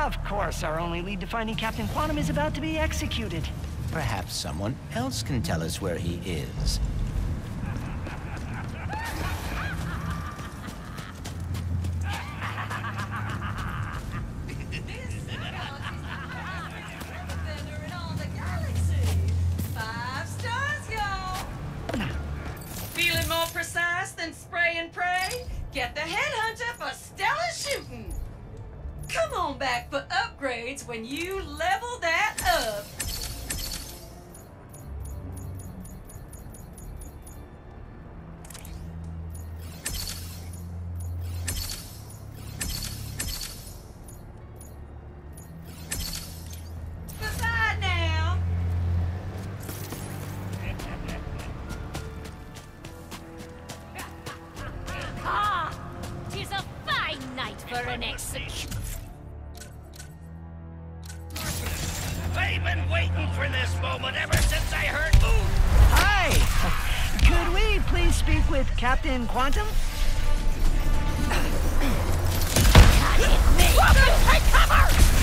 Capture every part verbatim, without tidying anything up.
Of course, our only lead to finding Captain Quantum is about to be executed. Perhaps someone else can tell us where he is. Get the headhunter for stellar shooting. Come on back for upgrades when you level that up. Decide now. Ah, 'tis a fine night for an execution. I've been waiting for this moment ever since I heard ooh. Hi! Could we please speak with Captain Quantum? Take cover!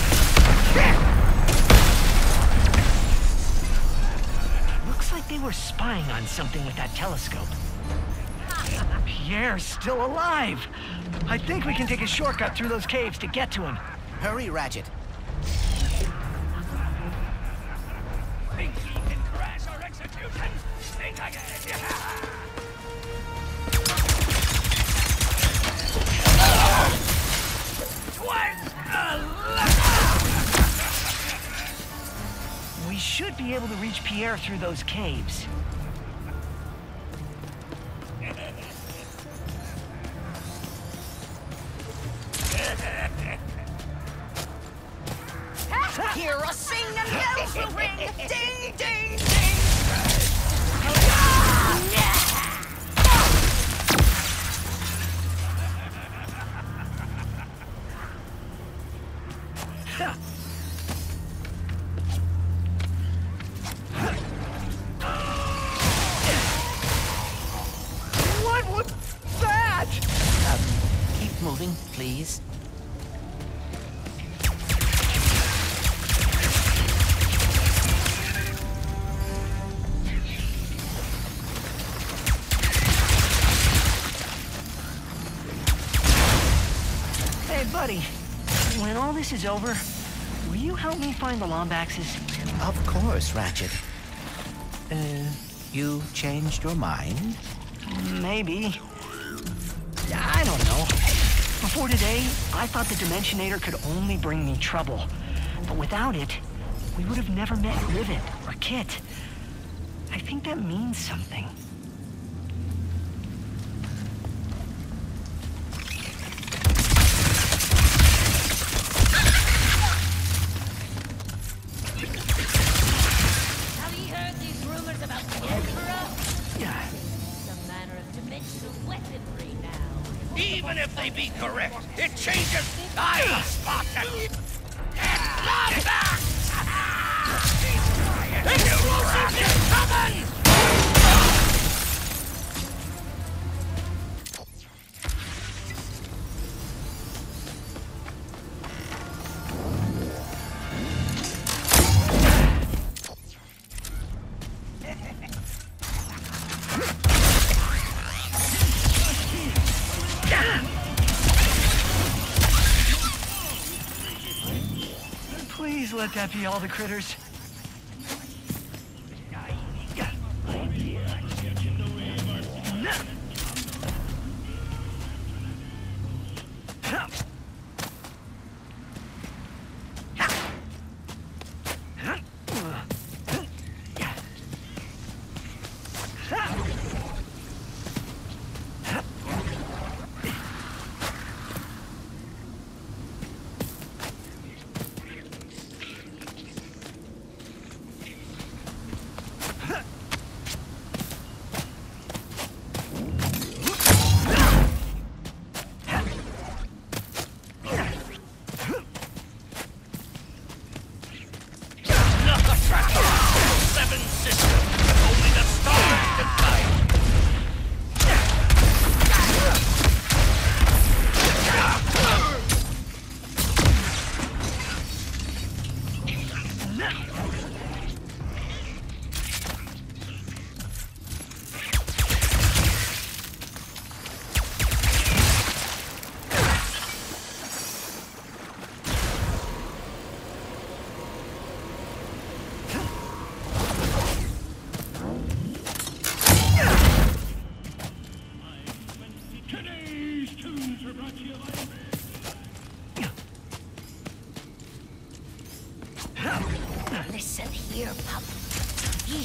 Looks like they were spying on something with that telescope. Pierre's still alive! I think we can take a shortcut through those caves to get to him. Hurry, Ratchet. Think you can crash our execution? Think again. Twas a We should be able to reach Pierre through those caves. Hear us sing and bells will ring. Ding, ding, ding. What was that? Um, keep moving, please. Hey, buddy. When all this is over, will you help me find the Lombaxes? Of course, Ratchet. Uh, you changed your mind? Maybe. I don't know. Before today, I thought the Dimensionator could only bring me trouble. But without it, we would have never met Rivet or Kit. I think that means something. Have you heard these rumors about the Emperor? Yeah. Some manner of dimensional weaponry now. Even if they be correct, it changes. I spot them. Get back! Explosive is coming! Please let that be all the critters.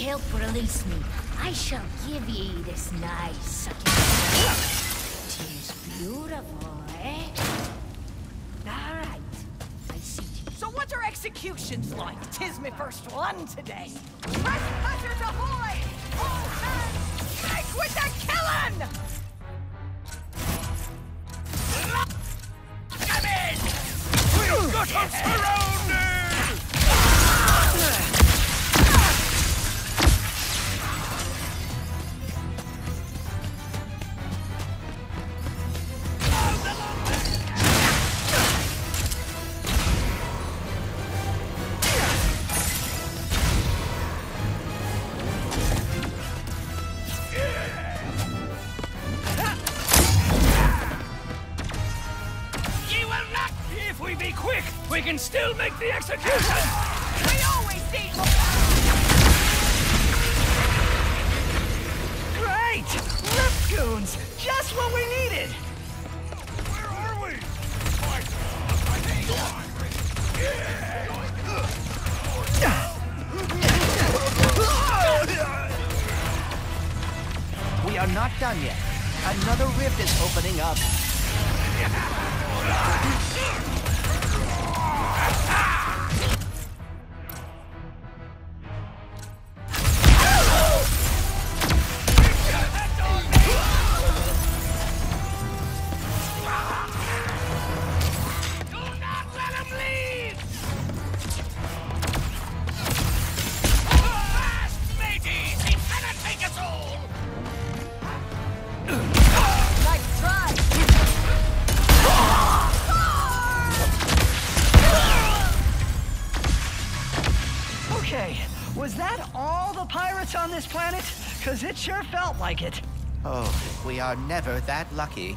help release me, I shall give ye this nice sucking. Tis beautiful, eh? All right. I see you. So what's our executions like? Tis my first one today. Trespassers ahoy! All hands strike with the killing! Come in! We've got us surrounded! We can still make the execution! We always need more! Great! Lift goons! Just what we needed! Where are we? We are not done yet. Another rift is opening up. Was that all the pirates on this planet? Because it sure felt like it. Oh, we are never that lucky.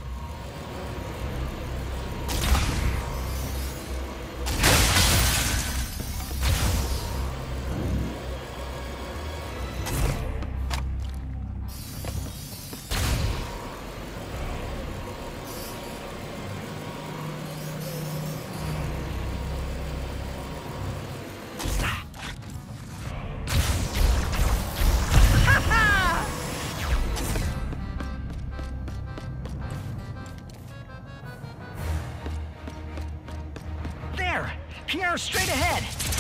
Pierre, straight ahead!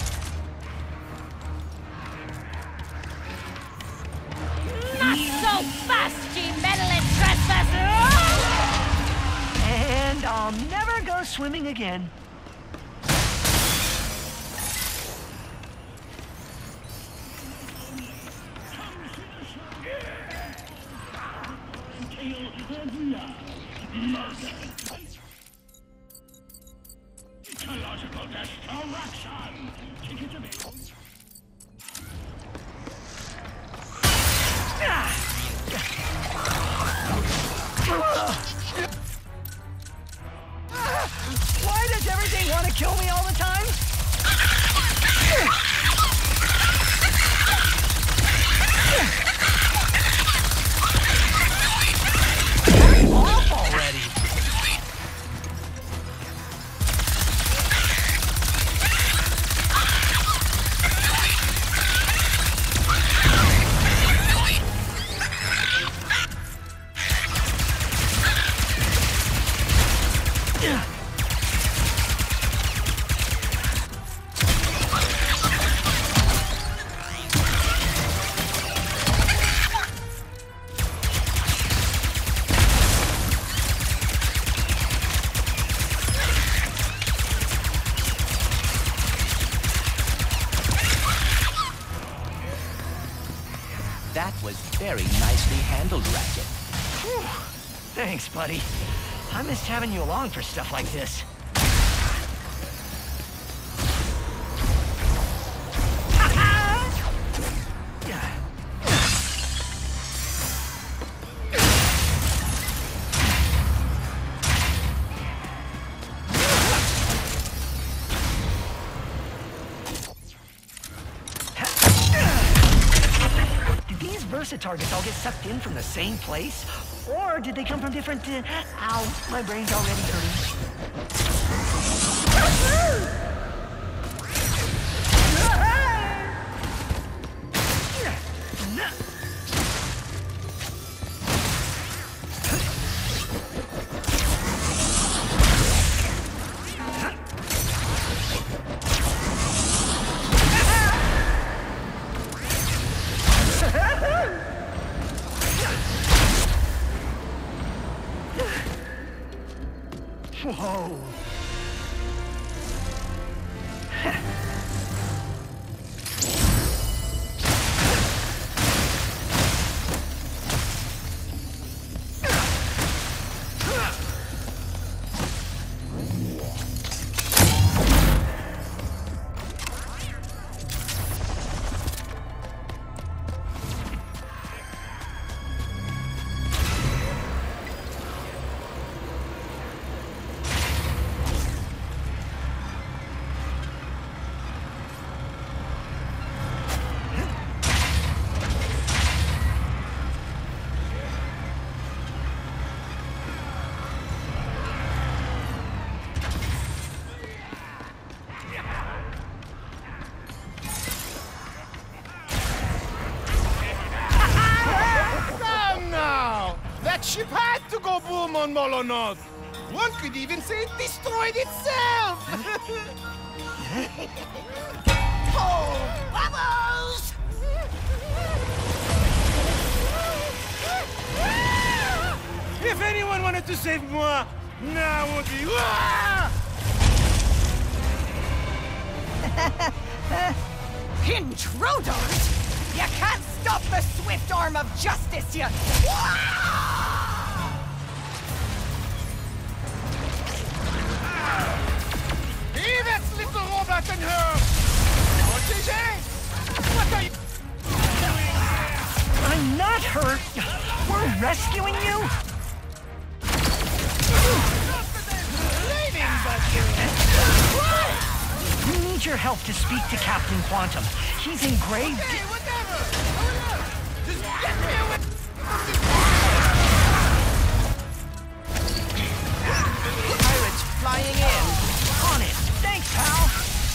Not so fast, ye meddling trespasser! And I'll never go swimming again. Ecological destruction! Take it to me. Why does everything want to kill me all the time? Off already! That was very nicely handled, Ratchet. Whew. Thanks, buddy. I missed having you along for stuff like this. Versa targets all get sucked in from the same place? Or did they come from different... Uh, ow, my brain's already hurting. Whoa. Ship had to go boom on Molonov. One could even say it destroyed itself. Oh, bubbles! If anyone wanted to save moi, now would be. Intruders! You can't stop the swift arm of justice, you... Hey, that's little robot and her! Protégé! What are you doing there? I'm not hurt. We're rescuing you. Leaving, but We need your help to speak to Captain Quantum. He's in grave... Hey, whatever! Hurry up! Just get me away from this... Pirates flying in. On it. Thanks, pal.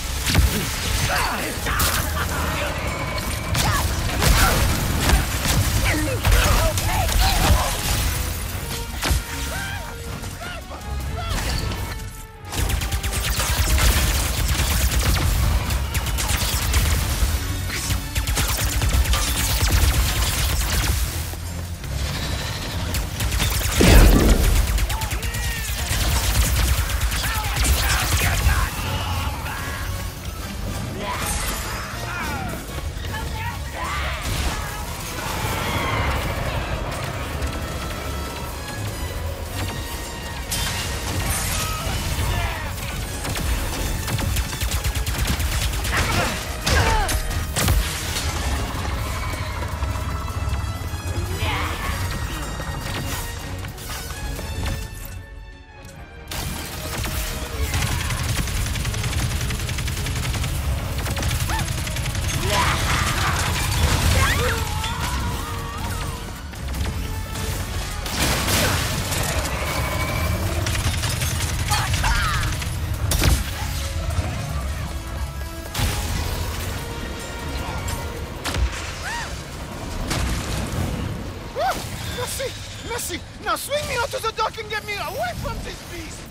Mercy! Now swing me onto the dock and get me away from this beast!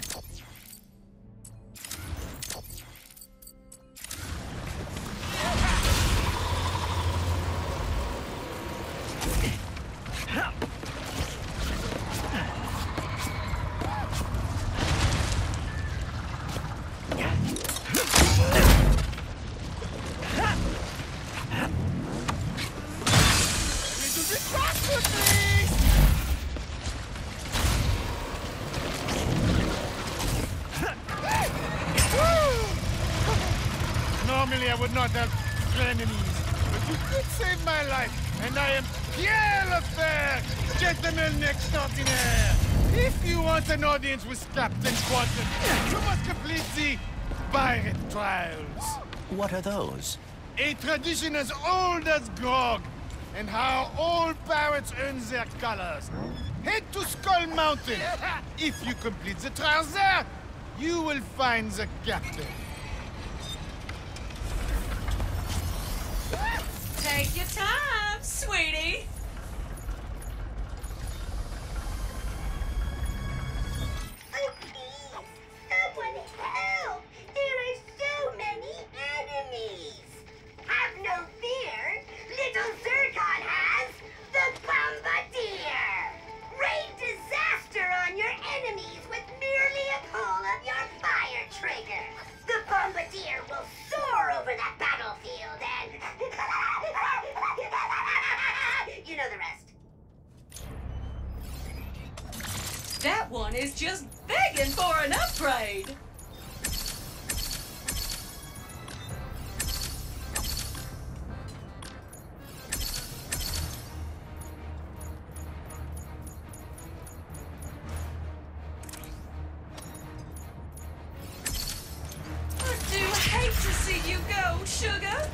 Normally I would not have enemies, but you did save my life, and I am Pierre Lefebvre, gentleman extraordinaire. If you want an audience with Captain Quantum, you must complete the pirate trials. What are those? A tradition as old as grog, and how all pirates earn their colors. Head to Skull Mountain. If you complete the trials there, you will find the captain. Take your time, sweetie. Oh, please! Someone help! There are so many enemies! Have no fear! Little Zircon has the Bombardier! Rain disaster on your enemies with merely a pull That one is just begging for an upgrade. I do hate to see you go, sugar.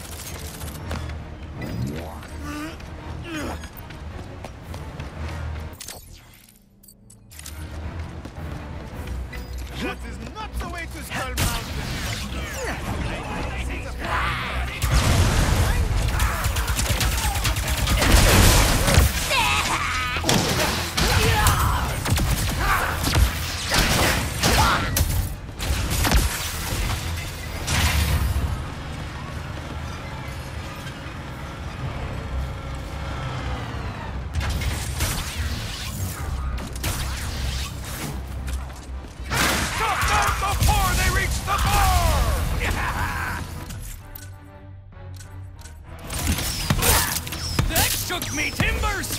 That is not the way to Skull Mountain. Before they reach the bar! That shook me timbers!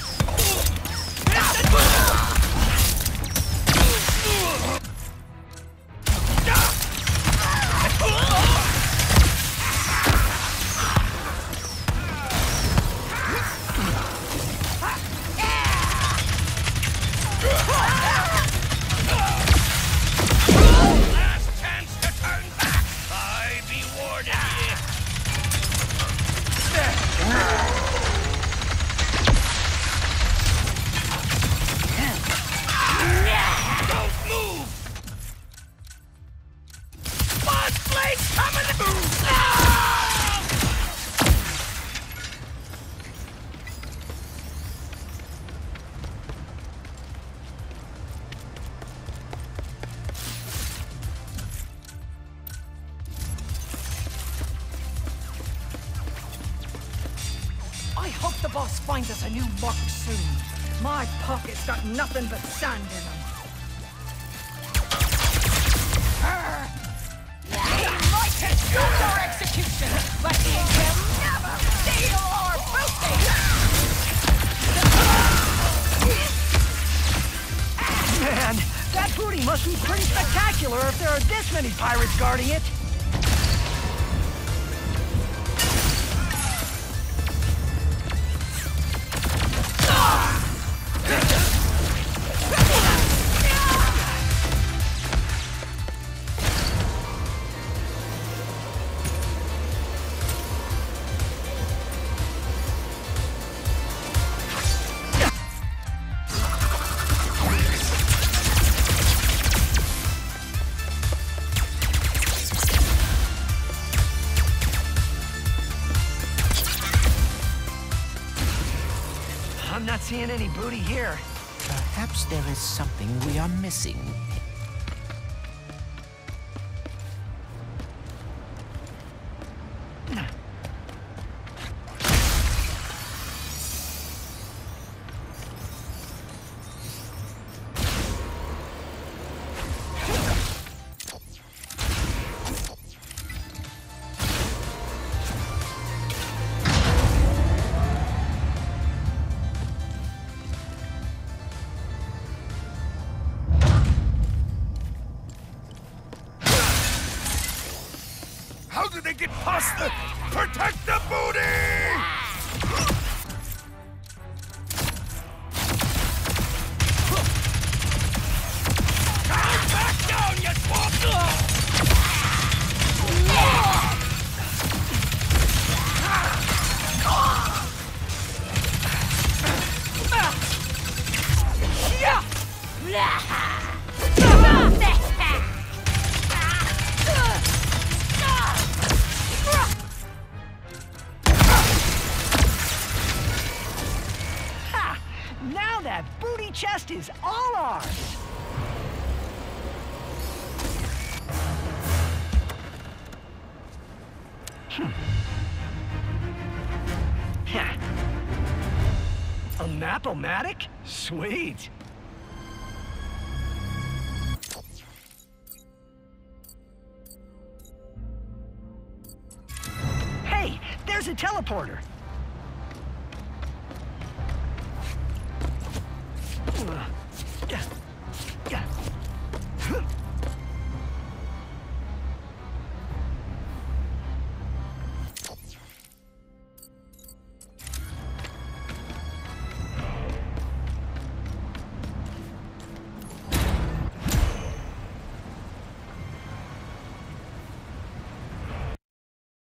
Last chance to turn back! I be warning ye! Don't move! Blood blades coming! No! I hope the boss finds us a new mark soon. My pockets got nothing but sand in them. Right to shoot our execution, but he will never steal our booty! Man, that booty must be pretty spectacular if there are this many pirates guarding it. I'm not seeing any booty here. Perhaps there is something we are missing. How did they get past the... Protect the booty! Calm back down, you swamp! Ha! Now that booty chest is all ours. Hmm. Yeah. A map-o-matic? Sweet. Hey, there's a teleporter.